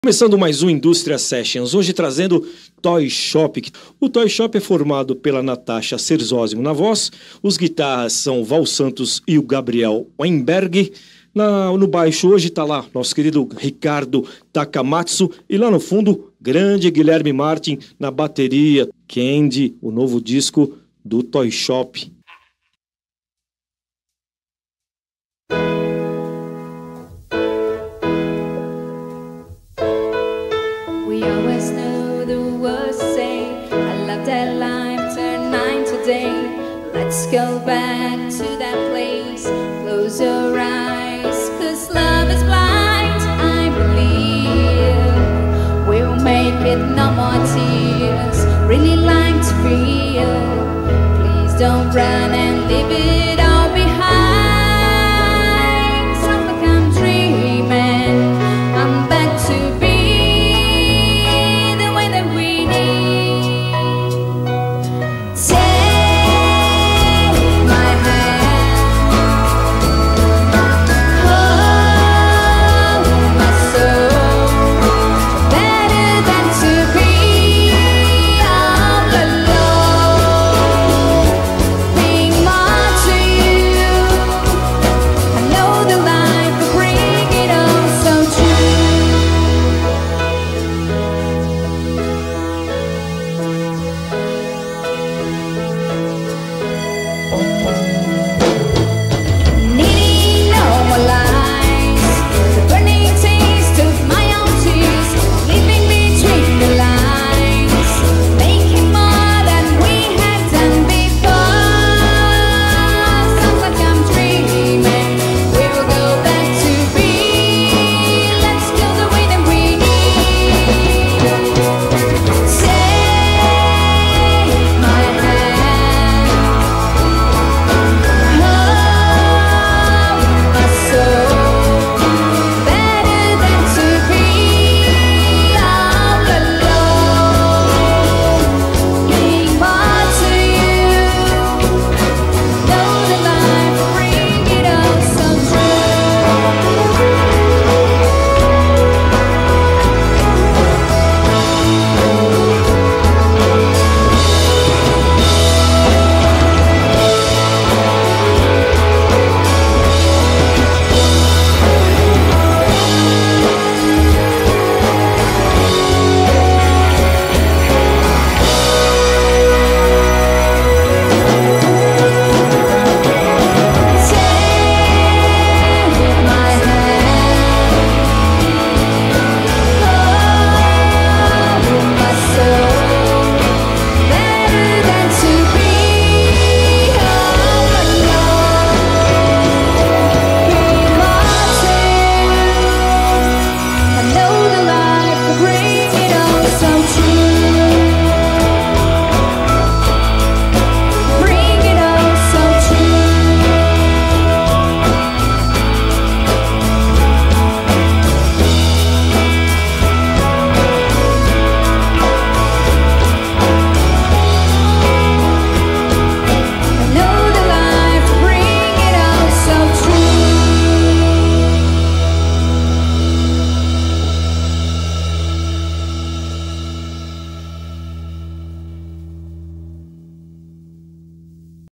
Começando mais um Indústria Sessions, hoje trazendo Toy Shop. O Toy Shop é formado pela Natasha Serzósimo na voz, os guitarras são Val Santos e o Gabriel Weinberg. No baixo hoje está lá nosso querido Ricardo Takamatsu e lá no fundo, grande Guilherme Martin na bateria. Candy, o novo disco do Toy Shop. We always knew the words to say. I love that line, turn 9 today. Let's go back to that place. Close your eyes, cause love is blind. I believe we'll make it, no more tears. Really like to feel. Please don't run and leave it